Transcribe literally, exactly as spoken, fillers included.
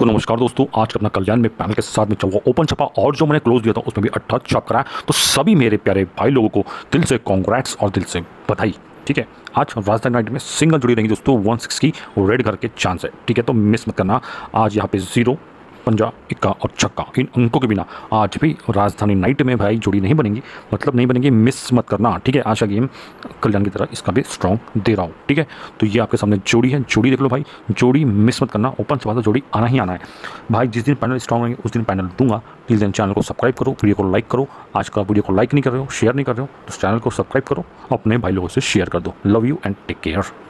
तो नमस्कार दोस्तों, आज का अपना कल्याण में पैनल के साथ में चल हुआ ओपन छपा और जो मैंने क्लोज दिया था उसमें भी अट्ठा छप करा है। तो सभी मेरे प्यारे भाई लोगों को दिल से कॉन्ग्रेट्स और दिल से बधाई। ठीक है, आज राजधानी नाइट में सिंगल जुड़ी रहेंगी दोस्तों, वन सिक्स की रेड घर के चांस है। ठीक है, तो मिस मत करना। आज यहाँ पे जीरो पंजा इक्का और छक्का इन अंकों के बिना आज भी राजधानी नाइट में भाई जोड़ी नहीं बनेगी, मतलब नहीं बनेगी, मिस मत करना। ठीक है, आज का गेम कल्याण की तरह इसका भी स्ट्रॉन्ग दे रहा हूँ। ठीक है, तो ये आपके सामने जोड़ी है, जोड़ी देख लो भाई, जोड़ी मिस मत करना। ओपन से बात जोड़ी आना ही आना है भाई। जिस दिन पैनल स्ट्रॉन्ग रहेंगे उस दिन पैनल दूंगा। प्लीज़ दिन चैनल को सब्सक्राइब करो, वीडियो को लाइक करो। आज का वीडियो को लाइक नहीं कर रहे हो, शेयर नहीं कर रहे हो तो चैनल को सब्सक्राइब करो, अपने भाई लोगों से शेयर कर दो। Love you and take care.